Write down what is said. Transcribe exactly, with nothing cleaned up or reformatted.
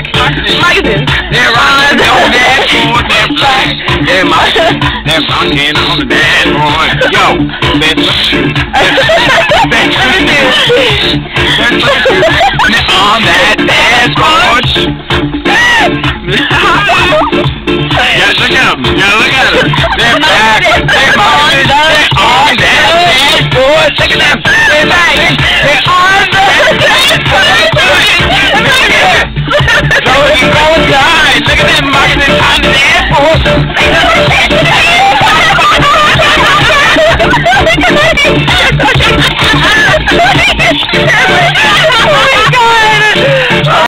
Moccasins. They're rocking on the dashboard. They're black. They're moccasins. They're rocking on the dashboard. Yo, they're they're on that dashboard. Yeah, look at them. Yeah, look at them. They're back. They're moccasins. They're on that dashboard. Look at them. They're back. They're on that dashboard. Go and go inside. Look at them moccasins on the dashboard.